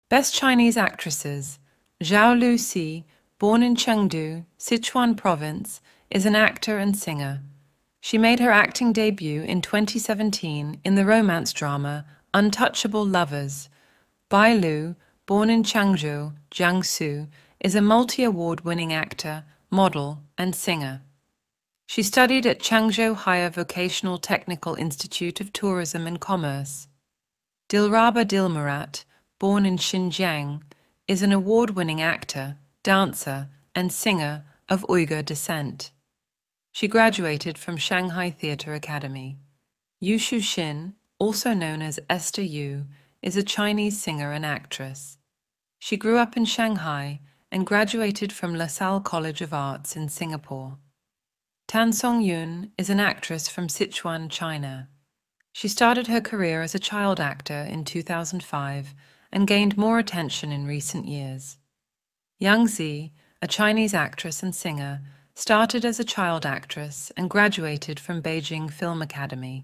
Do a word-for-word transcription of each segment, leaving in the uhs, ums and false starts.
Best Chinese Actresses. Zhao Lusi, born in Chengdu, Sichuan Province, is an actor and singer. She made her acting debut in twenty seventeen in the romance drama Untouchable Lovers. Bai Lu, born in Changzhou, Jiangsu, is a multi-award winning actor, model, and singer. She studied at Changzhou Higher Vocational Technical Institute of Tourism and Commerce. Dilraba Dilmurat, born in Xinjiang, is an award-winning actor, dancer, and singer of Uyghur descent. She graduated from Shanghai Theatre Academy. Yu Shuxin, also known as Esther Yu, is a Chinese singer and actress. She grew up in Shanghai and graduated from LaSalle College of Arts in Singapore. Tan Song Yun is an actress from Sichuan, China. She started her career as a child actor in two thousand five and gained more attention in recent years. Zhang Ziyi, a Chinese actress and singer, started as a child actress and graduated from Beijing Film Academy.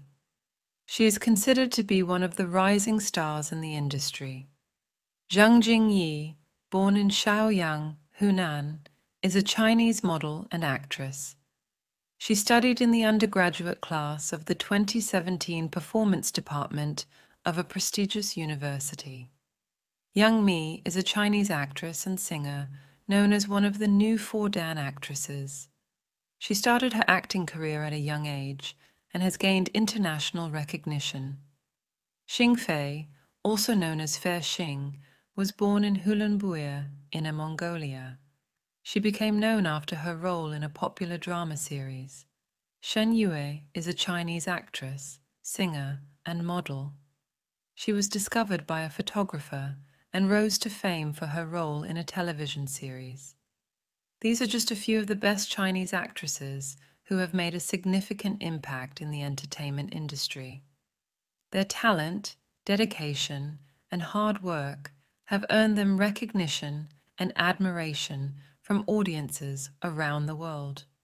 She is considered to be one of the rising stars in the industry. Zhang Ziyi, born in Shaoyang, Hunan, is a Chinese model and actress. She studied in the undergraduate class of the twenty seventeen Performance Department of a prestigious university. Yang Mi is a Chinese actress and singer known as one of the new Four Dan actresses. She started her acting career at a young age and has gained international recognition. Xing Fei, also known as Fair Xing, was born in Ulaanbaatar, Inner Mongolia. She became known after her role in a popular drama series. Shen Yue is a Chinese actress, singer, and model. She was discovered by a photographer and rose to fame for her role in a television series. These are just a few of the best Chinese actresses who have made a significant impact in the entertainment industry. Their talent, dedication, and hard work have earned them recognition and admiration from audiences around the world.